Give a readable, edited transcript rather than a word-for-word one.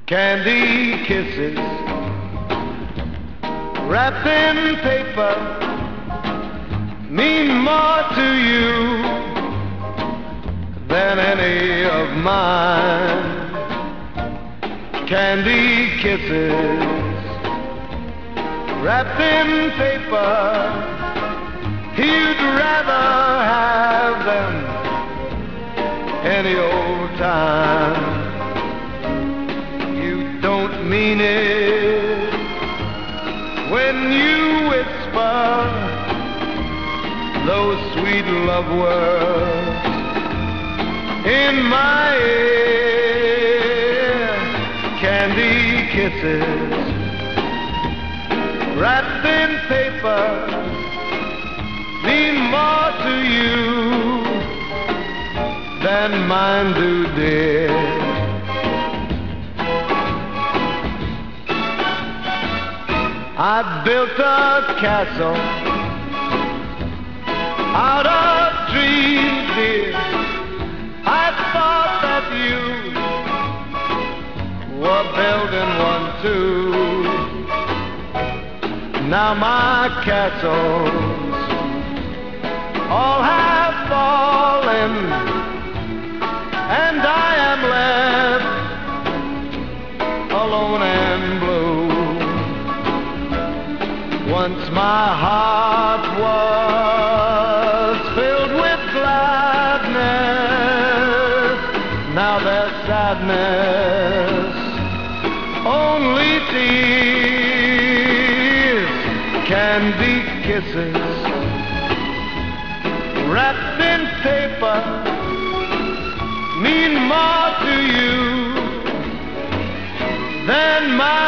Candy kisses wrapped in paper mean more to you than any of mine. Candy kisses wrapped in paper, you'd rather have them any old time. You don't mean it when you whisper those sweet love words in my ear. Candy kisses wrapped in paper mean more to you than mine do, dear. I built a castle out of dreams, dear. I thought that you were building one too. Now my castles all have fallen, and I am left alone and blue. Once my heart was filled with gladness, now there's sadness, only tears. Candy kisses wrapped in paper mean more to you than my